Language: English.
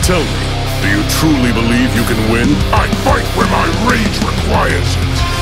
Tell me, do you truly believe you can win? I fight where my rage requires it.